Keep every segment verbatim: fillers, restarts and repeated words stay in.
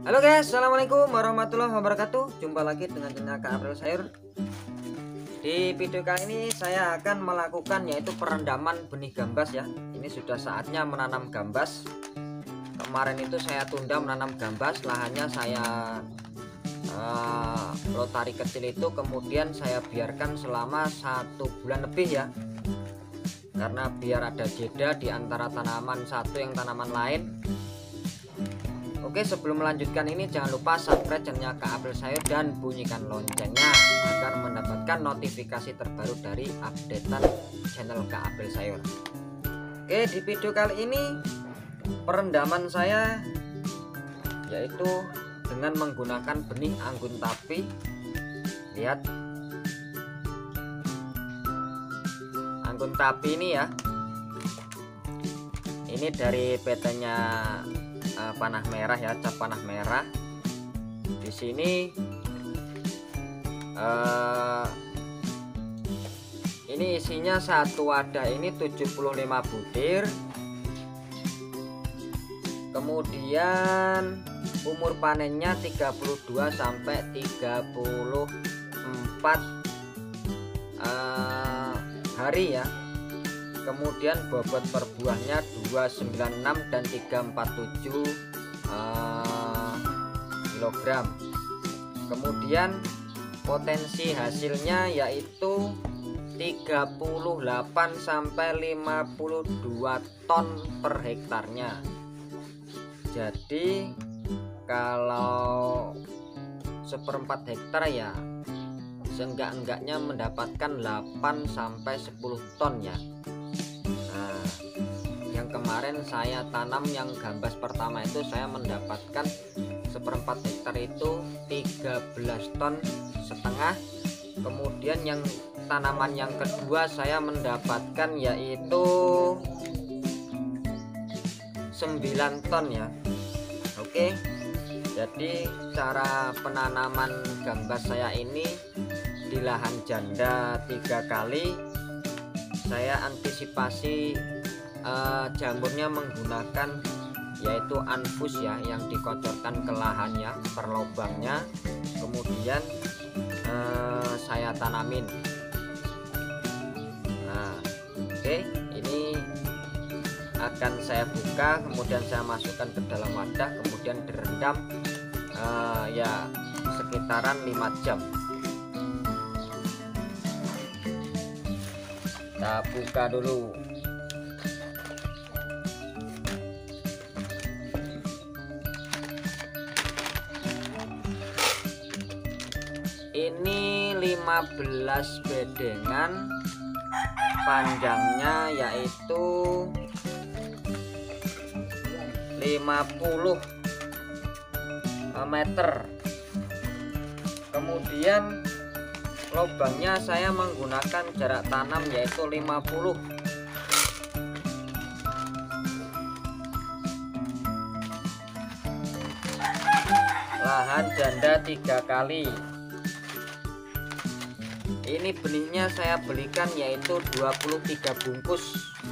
Halo guys, assalamualaikum warahmatullahi wabarakatuh. Jumpa lagi dengan channel Kak April Sayur. Di video kali ini saya akan melakukan yaitu perendaman benih gambas ya. Ini sudah saatnya menanam gambas. Kemarin itu saya tunda menanam gambas, lahannya saya uh, lotari kecil itu, kemudian saya biarkan selama satu bulan lebih ya. Karena biar ada jeda di antara tanaman satu yang tanaman lain. Oke, sebelum melanjutkan ini jangan lupa subscribe channelnya Kak April Sayur dan bunyikan loncengnya agar mendapatkan notifikasi terbaru dari updatean channel Kak April Sayur. Oke, di video kali ini perendaman saya yaitu dengan menggunakan benih anggun tapi. Lihat, anggun tapi ini ya, ini dari P T-nya Uh, panah merah ya, cap panah merah. Di sini uh, ini isinya satu wadah ini tujuh puluh lima butir. Kemudian umur panennya tiga puluh dua sampai tiga puluh empat uh, hari ya. Kemudian bobot per buahnya dua ratus sembilan puluh enam dan tiga ratus empat puluh tujuh uh, kilogram. Kemudian potensi hasilnya yaitu tiga puluh delapan sampai lima puluh dua ton per hektarnya. Jadi kalau seperempat hektar ya seenggak-enggaknya mendapatkan delapan sampai sepuluh ton ya. Kemarin saya tanam yang gambas pertama itu saya mendapatkan seperempat hektar itu tiga belas ton setengah. Kemudian yang tanaman yang kedua saya mendapatkan yaitu sembilan ton ya. Oke, jadi cara penanaman gambas saya ini di lahan janda tiga kali. Saya antisipasi Uh, jamurnya menggunakan yaitu anfus ya, yang dikocorkan ke lahannya per lubangnya, kemudian uh, saya tanamin. Nah, oke, okay, ini akan saya buka, kemudian saya masukkan ke dalam wadah, kemudian direndam uh, ya sekitaran lima jam. Kita buka dulu. Ini lima belas bedengan, panjangnya yaitu lima puluh meter. Kemudian lubangnya saya menggunakan jarak tanam yaitu lima puluh. Lahan janda tiga kali. Ini benihnya saya belikan yaitu dua puluh tiga bungkus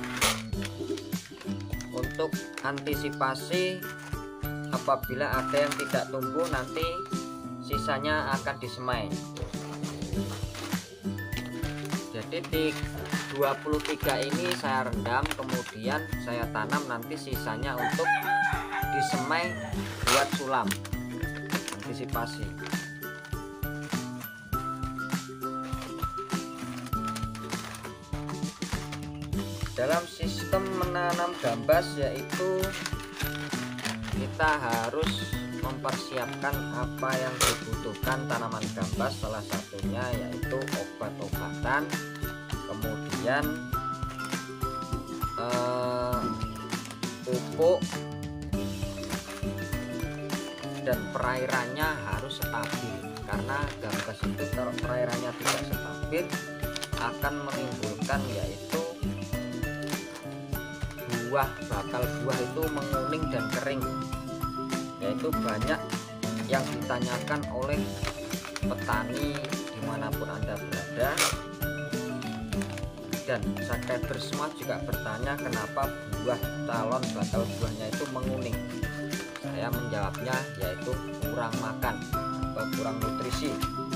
untuk antisipasi apabila ada yang tidak tumbuh nanti sisanya akan disemai. Jadi di dua puluh tiga ini saya rendam, kemudian saya tanam, nanti sisanya untuk disemai buat sulam. Antisipasi. Dalam sistem menanam gambas yaitu kita harus mempersiapkan apa yang dibutuhkan tanaman gambas, salah satunya yaitu obat-obatan, kemudian eh, pupuk, dan perairannya harus stabil, karena gambas itu kalau perairannya tidak stabil akan menimbulkan yaitu buah, bakal buah itu menguning dan kering. Yaitu banyak yang ditanyakan oleh petani dimanapun Anda berada, dan subscriber semua juga bertanya kenapa buah calon bakal buahnya itu menguning. Saya saya menjawabnya yaitu kurang makan atau kurang nutrisi.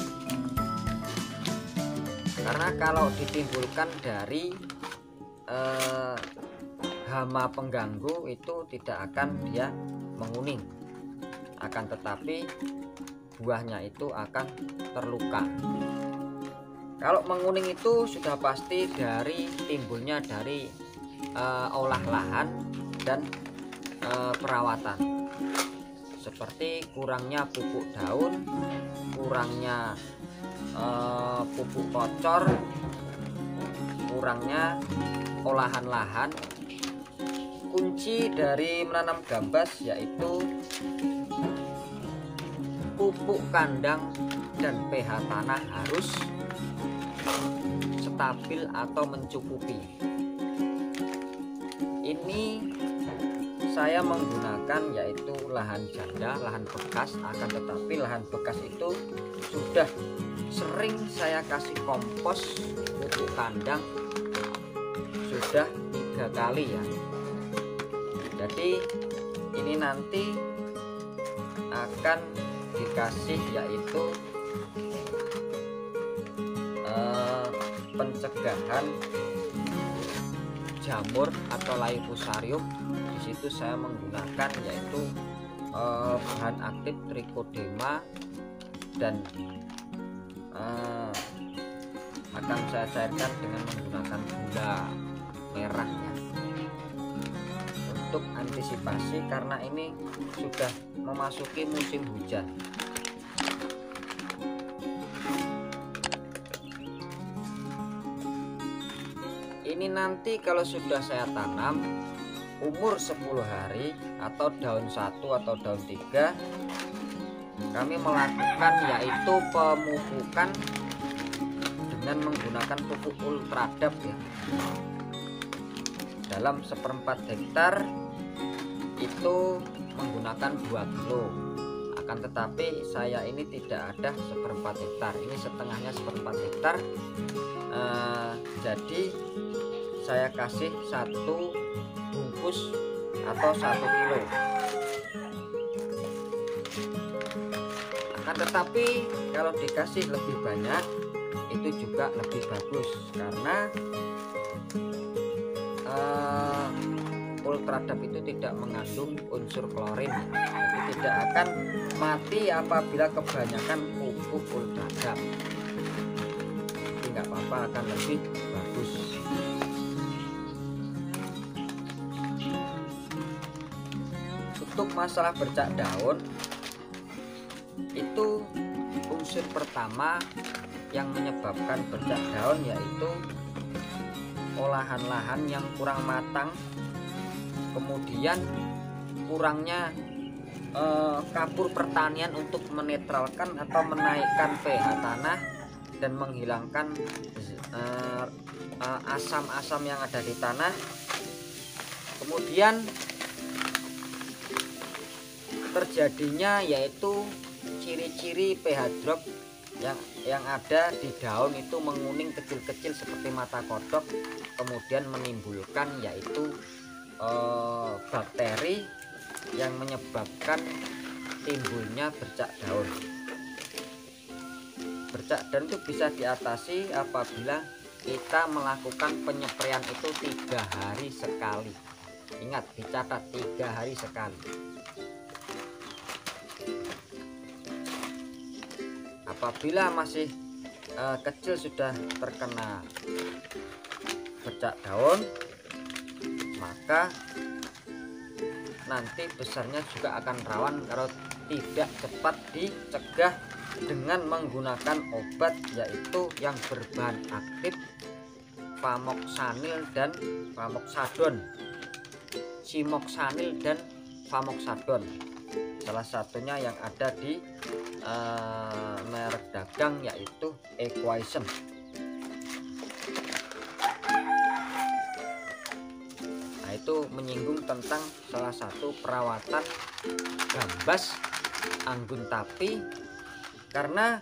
Karena kalau ditimbulkan dari eh, hama pengganggu itu tidak akan dia menguning, akan tetapi buahnya itu akan terluka. Kalau menguning itu sudah pasti dari timbulnya dari uh, olah lahan dan uh, perawatan, seperti kurangnya pupuk daun, kurangnya uh, pupuk kocor, kurangnya olahan lahan. Kunci dari menanam gambas yaitu pupuk kandang dan pH tanah harus stabil atau mencukupi. Ini saya menggunakan yaitu lahan janda, lahan bekas, akan tetapi lahan bekas itu sudah sering saya kasih kompos pupuk kandang sudah tiga kali ya. Jadi ini nanti akan dikasih yaitu eh, pencegahan jamur atau Laifusarium. Di situ saya menggunakan yaitu eh, bahan aktif Trichodema dan eh, akan saya cairkan dengan menggunakan gula merah ya, untuk antisipasi karena ini sudah memasuki musim hujan. Ini nanti kalau sudah saya tanam umur sepuluh hari atau daun satu atau daun tiga, kami melakukan yaitu pemupukan dengan menggunakan pupuk Ultradap ya. Dalam seperempat hektar itu menggunakan dua kilo. Akan tetapi saya ini tidak ada seperempat hektar, ini setengahnya seperempat hektar. Eh, jadi saya kasih satu bungkus atau satu kilo. Akan tetapi kalau dikasih lebih banyak itu juga lebih bagus karena uh, Ultradap itu tidak mengandung unsur klorin, jadi tidak akan mati apabila kebanyakan pupuk Ultradap. Jadi nggak apa-apa, akan lebih bagus. Untuk masalah bercak daun itu unsur pertama yang menyebabkan bercak daun yaitu olahan lahan yang kurang matang, kemudian kurangnya eh, kapur pertanian untuk menetralkan atau menaikkan pH tanah dan menghilangkan asam-asam eh, eh, yang ada di tanah. Kemudian terjadinya yaitu ciri-ciri pH drop yang yang ada di daun itu menguning kecil-kecil seperti mata kodok, kemudian menimbulkan yaitu eh, bakteri yang menyebabkan timbulnya bercak daun. Bercak daun itu bisa diatasi apabila kita melakukan penyepraian itu tiga hari sekali. Ingat, dicatat tiga hari sekali. Apabila masih uh, kecil sudah terkena bercak daun, maka nanti besarnya juga akan rawan kalau tidak cepat dicegah dengan menggunakan obat yaitu yang berbahan aktif Famoksanil dan Famoksadon, Simoksanil dan Famoksadon. Salah satunya yang ada di uh, merek dagang yaitu Equation. Nah, itu menyinggung tentang salah satu perawatan gambas anggun tapi, karena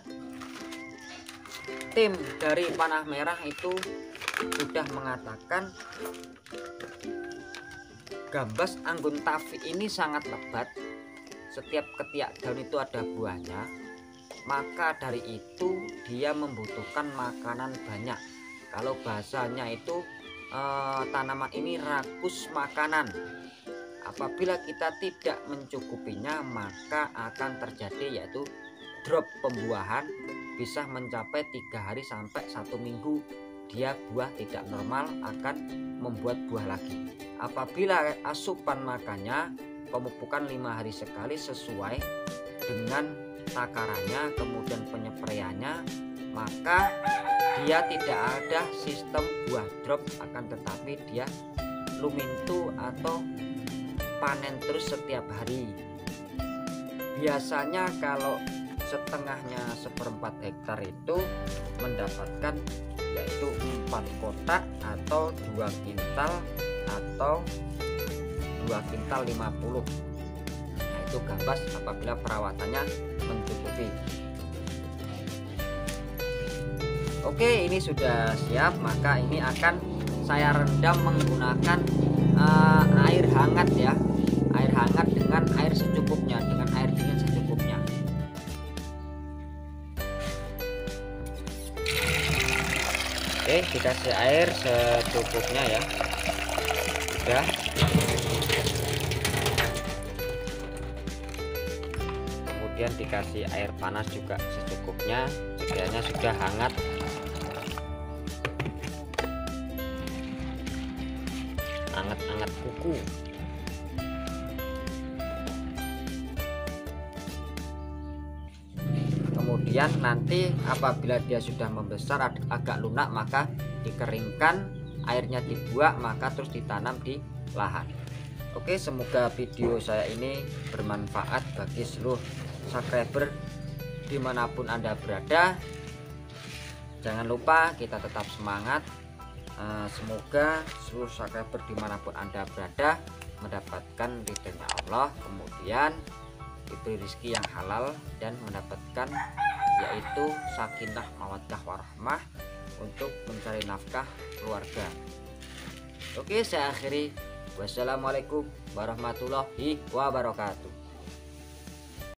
tim dari Panah Merah itu sudah mengatakan gambas anggun tapi ini sangat lebat setiap ketiak daun itu ada buahnya, maka dari itu dia membutuhkan makanan banyak. Kalau bahasanya itu eh, tanaman ini rakus makanan. Apabila kita tidak mencukupinya, maka akan terjadi yaitu drop pembuahan, bisa mencapai tiga hari sampai satu minggu dia buah tidak normal, akan membuat buah lagi. Apabila asupan makannya pemupukan lima hari sekali sesuai dengan takarannya, kemudian penyepraiannya, maka dia tidak ada sistem buah drop, akan tetapi dia lumintu atau panen terus setiap hari. Biasanya kalau setengahnya seperempat hektar itu mendapatkan yaitu empat kotak atau dua kintal atau dua kintal lima puluh. Nah, itu gambas apabila perawatannya mencukupi. Oke, ini sudah siap, maka ini akan saya rendam menggunakan uh, air hangat ya, air hangat dengan air secukupnya, dengan air dingin secukupnya. Oke, dikasih air secukupnya ya. Sudah. Kemudian dikasih air panas juga secukupnya, sekiranya sudah hangat. Hangat-hangat kuku. Kemudian nanti apabila dia sudah membesar ag agak lunak, maka dikeringkan, airnya dibuang, maka terus ditanam di lahan. Oke, semoga video saya ini bermanfaat bagi seluruh subscriber dimanapun Anda berada. Jangan lupa kita tetap semangat. Semoga seluruh subscriber dimanapun Anda berada mendapatkan ridhonya Allah, kemudian diberi rezeki yang halal dan mendapatkan yaitu sakinah mawaddah warahmah untuk mencari nafkah keluarga. Oke, saya akhiri. Wassalamualaikum warahmatullahi wabarakatuh.